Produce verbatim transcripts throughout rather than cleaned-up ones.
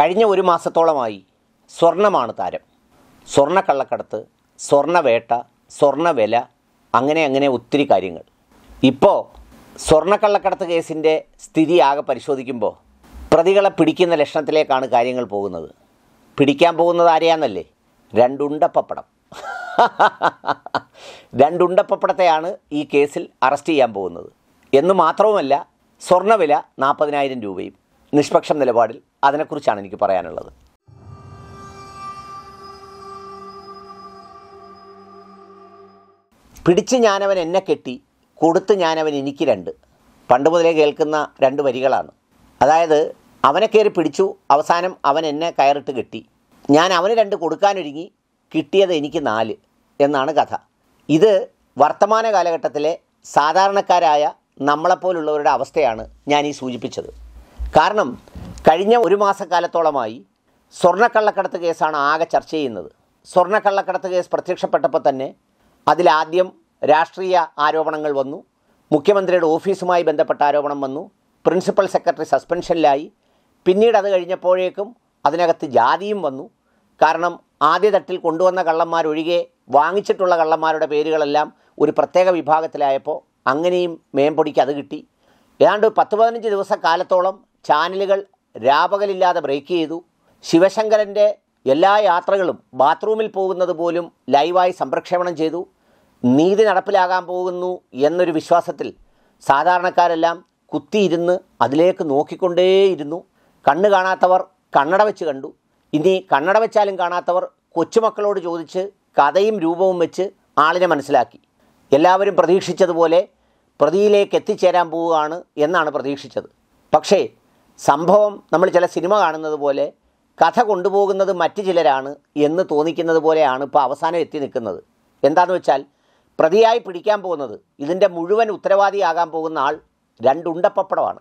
കഴിഞ്ഞ ഒരു മാസത്തോളമായി സ്വർണ്ണമാണ് താരം. സ്വർണ്ണക്കള്ളക്കടത്ത്, സ്വർണ്ണവേട്ട, സ്വർണ്ണവില, അങ്ങനെ അങ്ങനെ ഒത്തിരി കാര്യങ്ങൾ. ഇപ്പോൾ സ്വർണ്ണക്കള്ളക്കടത്ത് കേസിൻ്റെ സ്ഥിതി ആകെ പരിശോധിക്കുമ്പോൾ പ്രതികളെ പിടിക്കുന്ന ലക്ഷണത്തിലേക്കാണ് കാര്യങ്ങൾ പോകുന്നത്. പിടിക്കാൻ പോകുന്നത് ആരെയാന്നല്ലേ? രണ്ടുണ്ടപ്പപ്പടം. രണ്ടുണ്ടപ്പപ്പടത്തെയാണ് ഈ കേസിൽ അറസ്റ്റ് ചെയ്യാൻ പോകുന്നത് എന്ന് മാത്രവുമല്ല, സ്വർണ്ണവില നാൽപ്പതിനായിരം രൂപയും. നിഷ്പക്ഷം നിലപാടിൽ അതിനെക്കുറിച്ചാണ് എനിക്ക് പറയാനുള്ളത്. പിടിച്ച് ഞാനവൻ എന്നെ കെട്ടി, കൊടുത്ത് ഞാനവൻ എനിക്ക് രണ്ട്. പണ്ട് മുതലേ കേൾക്കുന്ന രണ്ട് വരികളാണ്. അതായത് അവനെ കയറി പിടിച്ചു, അവസാനം അവൻ എന്നെ കയറിട്ട് കെട്ടി, ഞാൻ അവന് രണ്ട് കൊടുക്കാനൊരുങ്ങി, കിട്ടിയത് എനിക്ക് നാല് എന്നാണ് കഥ. ഇത് വർത്തമാന കാലഘട്ടത്തിലെ സാധാരണക്കാരായ നമ്മളെപ്പോലുള്ളവരുടെ അവസ്ഥയാണ് ഞാൻ ഈ സൂചിപ്പിച്ചത്. കാരണം കഴിഞ്ഞ ഒരു മാസക്കാലത്തോളമായി സ്വർണ്ണക്കള്ളക്കടത്ത് കേസാണ് ആകെ ചർച്ച ചെയ്യുന്നത്. സ്വർണ്ണക്കള്ളക്കടത്ത് കേസ് പ്രത്യക്ഷപ്പെട്ടപ്പോൾ തന്നെ അതിലാദ്യം രാഷ്ട്രീയ ആരോപണങ്ങൾ വന്നു. മുഖ്യമന്ത്രിയുടെ ഓഫീസുമായി ബന്ധപ്പെട്ട ആരോപണം വന്നു. പ്രിൻസിപ്പൽ സെക്രട്ടറി സസ്പെൻഷനിലായി. പിന്നീട് അത് കഴിഞ്ഞപ്പോഴേക്കും അതിനകത്ത് ജാതിയും വന്നു. കാരണം ആദ്യതട്ടിൽ കൊണ്ടുവന്ന കള്ളന്മാരൊഴികെ വാങ്ങിച്ചിട്ടുള്ള കള്ളന്മാരുടെ പേരുകളെല്ലാം ഒരു പ്രത്യേക വിഭാഗത്തിലായപ്പോൾ അങ്ങനെയും മേമ്പൊടിക്ക് അത് കിട്ടി. ഏതാണ്ട് പത്ത് പതിനഞ്ച് ദിവസ കാലത്തോളം ചാനലുകൾ രാപകലില്ലാതെ ബ്രേക്ക് ചെയ്തു. ശിവശങ്കരൻ്റെ എല്ലാ യാത്രകളും ബാത്റൂമിൽ പോകുന്നത് പോലും ലൈവായി സംപ്രക്ഷേപണം ചെയ്തു. നീതി നടപ്പിലാകാൻ പോകുന്നു എന്നൊരു വിശ്വാസത്തിൽ സാധാരണക്കാരെല്ലാം കുത്തിയിരുന്ന് അതിലേക്ക് നോക്കിക്കൊണ്ടേയിരുന്നു. കണ്ണ് കാണാത്തവർ കണ്ണട വെച്ച് കണ്ടു. ഇനി കണ്ണട വെച്ചാലും കാണാത്തവർ കൊച്ചുമക്കളോട് ചോദിച്ച് കഥയും രൂപവും വെച്ച് ആളിനെ മനസ്സിലാക്കി. എല്ലാവരും പ്രതീക്ഷിച്ചതുപോലെ പ്രതിയിലേക്ക് എത്തിച്ചേരാൻ പോവുകയാണ് എന്നാണ് പ്രതീക്ഷിച്ചത്. പക്ഷേ സംഭവം നമ്മൾ ചില സിനിമ കാണുന്നത് പോലെ കഥ കൊണ്ടുപോകുന്നത് മറ്റു ചിലരാണ് എന്ന് തോന്നിക്കുന്നത് പോലെയാണ് ഇപ്പോൾ അവസാനം എത്തി നിൽക്കുന്നത്. എന്താണെന്ന് വെച്ചാൽ പ്രതിയായി പിടിക്കാൻ പോകുന്നത്, ഇതിൻ്റെ മുഴുവൻ ഉത്തരവാദിയാകാൻ പോകുന്ന ആൾ രണ്ടുണ്ടപ്പപ്പടമാണ്.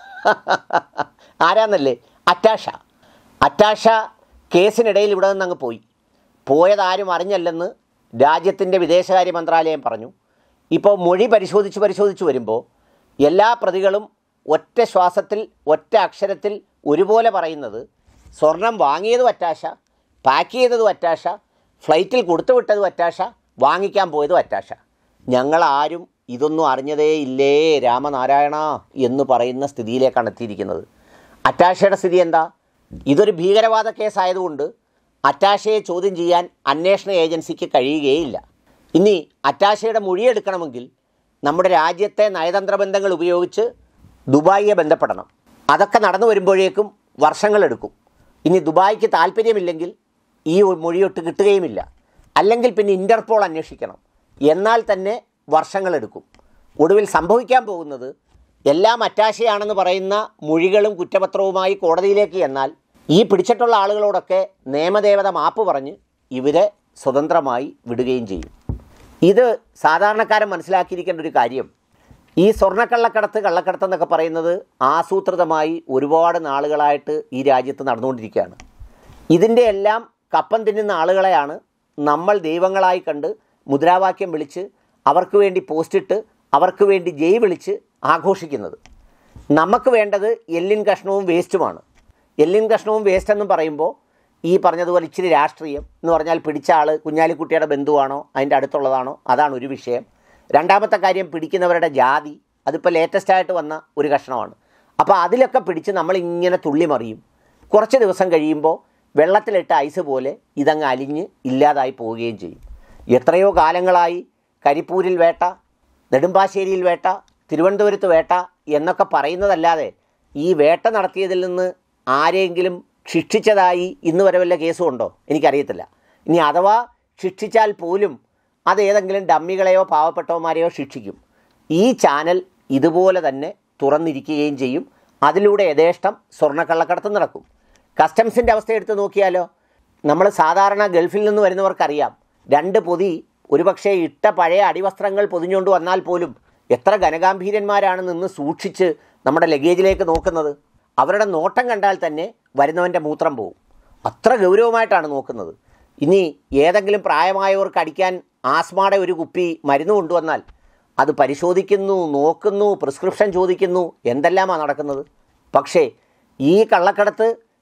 ആരാന്നല്ലേ? അറ്റാഷ. അറ്റാഷ കേസിനിടയിൽ ഇവിടെ നിന്ന് അങ്ങ് പോയി. പോയതാരും അറിഞ്ഞല്ലെന്ന് രാജ്യത്തിൻ്റെ വിദേശകാര്യ മന്ത്രാലയം പറഞ്ഞു. ഇപ്പോൾ മൊഴി പരിശോധിച്ച് പരിശോധിച്ച് വരുമ്പോൾ എല്ലാ പ്രതികളും ഒറ്റ ശ്വാസത്തിൽ ഒറ്റ അക്ഷരത്തിൽ ഒരുപോലെ പറയുന്നത് സ്വർണം വാങ്ങിയതും അറ്റാഷ, പാക്ക് ചെയ്തതും അറ്റാഷ, ഫ്ലൈറ്റിൽ കൊടുത്തു വിട്ടതും അറ്റാഷ, വാങ്ങിക്കാൻ പോയതും അറ്റാഷ. ഞങ്ങളാരും ഇതൊന്നും അറിഞ്ഞതേ ഇല്ലേ രാമനാരായണ എന്ന് പറയുന്ന സ്ഥിതിയിലേക്കാണ് എത്തിയിരിക്കുന്നത്. അറ്റാഷയുടെ സ്ഥിതി എന്താ? ഇതൊരു ഭീകരവാദ കേസായതുകൊണ്ട് അറ്റാഷയെ ചോദ്യം ചെയ്യാൻ അന്വേഷണ ഏജൻസിക്ക് കഴിയുകയില്ല. ഇനി അറ്റാഷയുടെ മൊഴിയെടുക്കണമെങ്കിൽ നമ്മുടെ രാജ്യത്തെ നയതന്ത്ര ബന്ധങ്ങൾ ഉപയോഗിച്ച് ദുബായിയെ ബന്ധപ്പെടണം. അതൊക്കെ നടന്നു വരുമ്പോഴേക്കും വർഷങ്ങളെടുക്കും. ഇനി ദുബായിക്ക് താല്പര്യമില്ലെങ്കിൽ ഈ മൊഴിയൊട്ട് കിട്ടുകയുമില്ല. അല്ലെങ്കിൽ പിന്നെ ഇൻ്റർപോൾ അന്വേഷിക്കണം. എന്നാൽ തന്നെ വർഷങ്ങളെടുക്കും. ഒടുവിൽ സംഭവിക്കാൻ പോകുന്നത് എല്ലാം അറ്റാഷയാണെന്ന് പറയുന്ന മൊഴികളും കുറ്റപത്രവുമായി കോടതിയിലേക്ക് ചെന്നാൽ ഈ പിടിച്ചിട്ടുള്ള ആളുകളോടൊക്കെ നിയമദേവത മാപ്പ് പറഞ്ഞ് ഇവരെ സ്വതന്ത്രമായി വിടുകയും ചെയ്യും. ഇത് സാധാരണക്കാരൻ മനസ്സിലാക്കിയിരിക്കേണ്ട ഒരു കാര്യം, ഈ സ്വർണ്ണക്കള്ളക്കടത്ത് കള്ളക്കടത്ത് എന്നൊക്കെ പറയുന്നത് ആസൂത്രിതമായി ഒരുപാട് നാളുകളായിട്ട് ഈ രാജ്യത്ത് നടന്നുകൊണ്ടിരിക്കുകയാണ്. ഇതിൻ്റെ എല്ലാം കപ്പം തിന്നുന്ന ആളുകളെയാണ് നമ്മൾ ദൈവങ്ങളായി കണ്ട് മുദ്രാവാക്യം വിളിച്ച് അവർക്ക് വേണ്ടി പോസ്റ്റിട്ട് അവർക്ക് വേണ്ടി ജയ് വിളിച്ച് ആഘോഷിക്കുന്നത്. നമുക്ക് വേണ്ടത് എല്ലിൻ കഷ്ണവും വേസ്റ്റുമാണ്. എല്ലിൻ കഷ്ണവും വേസ്റ്റ് എന്നും പറയുമ്പോൾ ഈ പറഞ്ഞതുപോലെ ഇച്ചിരി രാഷ്ട്രീയം എന്ന് പറഞ്ഞാൽ പിടിച്ച ആൾ കുഞ്ഞാലിക്കുട്ടിയുടെ ബന്ധുവാണോ അതിൻ്റെ അടുത്തുള്ളതാണോ, അതാണ് ഒരു വിഷയം. രണ്ടാമത്തെ കാര്യം പിടിക്കുന്നവരുടെ ജാതി, അതിപ്പോൾ ലേറ്റസ്റ്റായിട്ട് വന്ന ഒരു കഷ്ണമാണ്. അപ്പോൾ അതിലൊക്കെ പിടിച്ച് നമ്മളിങ്ങനെ തുള്ളി മറിയും. കുറച്ച് ദിവസം കഴിയുമ്പോൾ വെള്ളത്തിലിട്ട ഐസ് പോലെ ഇതങ്ങ് അലിഞ്ഞ് ഇല്ലാതായി പോവുകയും ചെയ്യും. എത്രയോ കാലങ്ങളായി കരിപ്പൂരിൽ വേട്ട, നെടുമ്പാശ്ശേരിയിൽ വേട്ട, തിരുവനന്തപുരത്ത് വേട്ട എന്നൊക്കെ പറയുന്നതല്ലാതെ ഈ വേട്ട നടത്തിയതിൽ നിന്ന് ആരെങ്കിലും ശിക്ഷിച്ചതായി ഇന്ന് വരെ വല്ല കേസും ഉണ്ടോ? എനിക്കറിയത്തില്ല. ഇനി അഥവാ ശിക്ഷിച്ചാൽ പോലും അതേതെങ്കിലും ഡമ്മികളെയോ പാവപ്പെട്ടവന്മാരെയോ ശിക്ഷിക്കും. ഈ ചാനൽ ഇതുപോലെ തന്നെ തുറന്നിരിക്കുകയും ചെയ്യും. അതിലൂടെ യഥേഷ്ടം സ്വർണ്ണക്കള്ളക്കടത്ത് നടക്കും. കസ്റ്റംസിൻ്റെ അവസ്ഥ എടുത്ത് നോക്കിയാലോ, നമ്മൾ സാധാരണ ഗൾഫിൽ നിന്ന് വരുന്നവർക്കറിയാം, രണ്ട് പൊതി ഒരുപക്ഷെ ഇട്ട പഴയ അടിവസ്ത്രങ്ങൾ പൊതിഞ്ഞുകൊണ്ട് വന്നാൽ പോലും എത്ര ഘനഗാംഭീര്യന്മാരാണ് നിന്ന് സൂക്ഷിച്ച് നമ്മുടെ ലഗേജിലേക്ക് നോക്കുന്നത്. അവരുടെ നോട്ടം കണ്ടാൽ തന്നെ വരുന്നവൻ്റെ മൂത്രം പോവും. അത്ര ഗൗരവമായിട്ടാണ് നോക്കുന്നത്. ഇനി ഏതെങ്കിലും പ്രായമായവർക്ക് അടിക്കാൻ ആസ്മയുടെ ഒരു കുപ്പി മരുന്ന് കൊണ്ടുവന്നാൽ അത് പരിശോധിക്കുന്നു, നോക്കുന്നു, പ്രിസ്ക്രിപ്ഷൻ ചോദിക്കുന്നു, എന്തെല്ലാമാണ് നടക്കുന്നത്. പക്ഷേ ഈ കള്ളക്കടത്ത്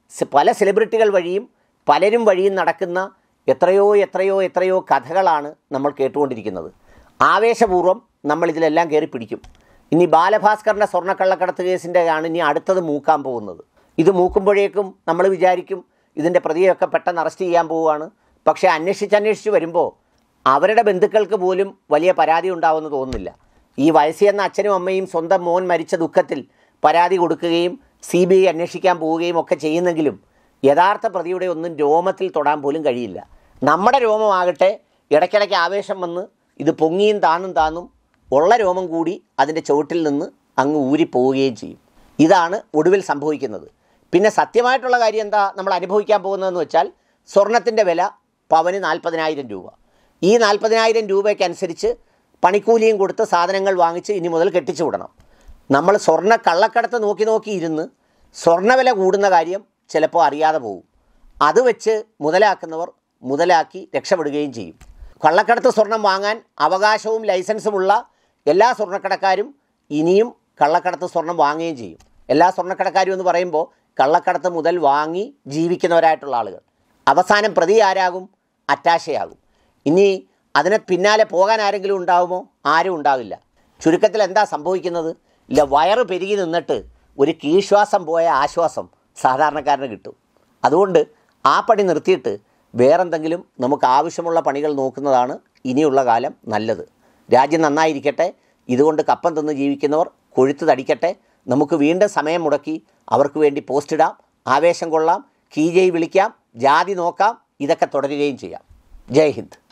പല സെലിബ്രിറ്റികൾ വഴിയും പലരും വഴിയും നടക്കുന്ന എത്രയോ എത്രയോ എത്രയോ കഥകളാണ് നമ്മൾ കേട്ടുകൊണ്ടിരിക്കുന്നത്. ആവേശപൂർവ്വം നമ്മളിതിലെല്ലാം കയറി പിടിക്കും. ഇനി ബാലഭാസ്കറിൻ്റെ സ്വർണ്ണക്കള്ളക്കടത്ത് കേസിൻ്റെ ആണ് ഇനി അടുത്തത് മൂക്കാൻ പോകുന്നത്. ഇത് മൂക്കുമ്പോഴേക്കും നമ്മൾ വിചാരിക്കും ഇതിൻ്റെ പ്രതിയൊക്കെ പെട്ടെന്ന് അറസ്റ്റ് ചെയ്യാൻ പോവുകയാണ്. പക്ഷേ അന്വേഷിച്ച് അന്വേഷിച്ച് വരുമ്പോൾ അവരുടെ ബന്ധുക്കൾക്ക് പോലും വലിയ പരാതി ഉണ്ടാവുമെന്ന് തോന്നുന്നില്ല. ഈ വയസ്സി എന്ന അച്ഛനും അമ്മയും സ്വന്തം മോൻ മരിച്ച ദുഃഖത്തിൽ പരാതി കൊടുക്കുകയും സി ബി ഐ അന്വേഷിക്കാൻ പോവുകയും ഒക്കെ ചെയ്യുന്നെങ്കിലും യഥാർത്ഥ പ്രതിയുടെ ഒന്നും രോമത്തിൽ തൊടാൻ പോലും കഴിയില്ല. നമ്മുടെ രോമമാകട്ടെ ഇടയ്ക്കിടയ്ക്ക് ആവേശം വന്ന് ഇത് പൊങ്ങിയും താന്നും താന്നും ഉള്ള രോമം കൂടി അതിൻ്റെ ചുവട്ടിൽ നിന്ന് അങ്ങ് ഊരിപ്പോവുകയും ചെയ്യും. ഇതാണ് ഒടുവിൽ സംഭവിക്കുന്നത്. പിന്നെ സത്യമായിട്ടുള്ള കാര്യം എന്താ നമ്മൾ അനുഭവിക്കാൻ പോകുന്നതെന്ന് വെച്ചാൽ സ്വർണത്തിൻ്റെ വില പവന് നാൽപ്പതിനായിരം രൂപ. ഈ നാൽപ്പതിനായിരം രൂപയ്ക്കനുസരിച്ച് പണിക്കൂലിയും കൊടുത്ത് സാധനങ്ങൾ വാങ്ങിച്ച് ഇനി മുതൽ കെട്ടിച്ചു വിടണം. നമ്മൾ സ്വർണ്ണ കള്ളക്കടത്ത് നോക്കി നോക്കി ഇരുന്ന് സ്വർണ്ണവില കൂടുന്ന കാര്യം ചിലപ്പോൾ അറിയാതെ പോകും. അത് വെച്ച് മുതലാക്കുന്നവർ മുതലാക്കി രക്ഷപ്പെടുകയും ചെയ്യും. കള്ളക്കടത്ത് സ്വർണം വാങ്ങാൻ അവകാശവും ലൈസൻസുമുള്ള എല്ലാ സ്വർണ്ണക്കടക്കാരും ഇനിയും കള്ളക്കടത്ത് സ്വർണം വാങ്ങുകയും ചെയ്യും. എല്ലാ സ്വർണ്ണക്കടക്കാരും എന്ന് പറയുമ്പോൾ കള്ളക്കടത്ത് മുതൽ വാങ്ങി ജീവിക്കുന്നവരായിട്ടുള്ള ആളുകൾ. അവസാനം പ്രതി ആരാകും? അറ്റാഷയാകും. ഇനി അതിന് പിന്നാലെ പോകാൻ ആരെങ്കിലും ഉണ്ടാകുമോ? ആരും ഉണ്ടാവില്ല. ചുരുക്കത്തിൽ എന്താ സംഭവിക്കുന്നത്? ഇല്ല, വയറ് പെരുകി നിന്നിട്ട് ഒരു കീഴ്ശ്വാസം പോയ ആശ്വാസം സാധാരണക്കാരന് കിട്ടും. അതുകൊണ്ട് ആ പണി നിർത്തിയിട്ട് വേറെന്തെങ്കിലും നമുക്ക് ആവശ്യമുള്ള പണികൾ നോക്കുന്നതാണ് ഇനിയുള്ള കാലം നല്ലത്. രാജ്യം നന്നായിരിക്കട്ടെ. ഇതുകൊണ്ട് കപ്പം തിന്ന് ജീവിക്കുന്നവർ കൊഴുത്ത് തടിക്കട്ടെ. നമുക്ക് വീണ്ടും സമയം മുടക്കി അവർക്ക് വേണ്ടി പോസ്റ്റ് ഇടാം, ആവേശം കൊള്ളാം, കീജയ് വിളിക്കാം, ജാതി നോക്കാം. ഇതൊക്കെ തുടരുകയും ചെയ്യാം. ജയ് ഹിന്ദ്.